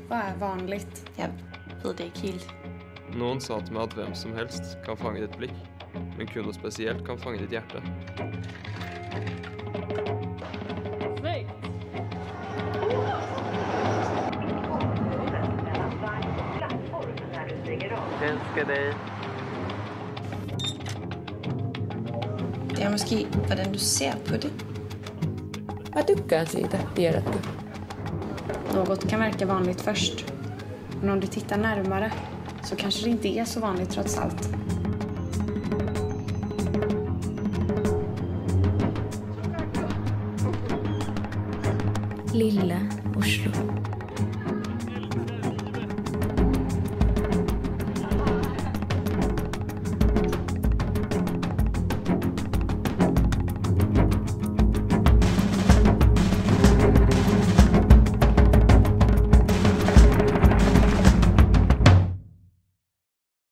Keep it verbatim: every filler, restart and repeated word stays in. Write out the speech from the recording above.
Vad är vanligt? Jag vet det ikke helt. Någon sa till mig att vem som helst kan fånga ditt blick, men kun något speciellt kan fånga ditt hjärta. Älskar dig. Det är måske, hvordan du ser på det. Vad tycker siitä, tiedätkö? Något kan verka vanligt först. Men om du tittar närmare så kanske det inte är så vanligt trots allt. Lilla Oslo.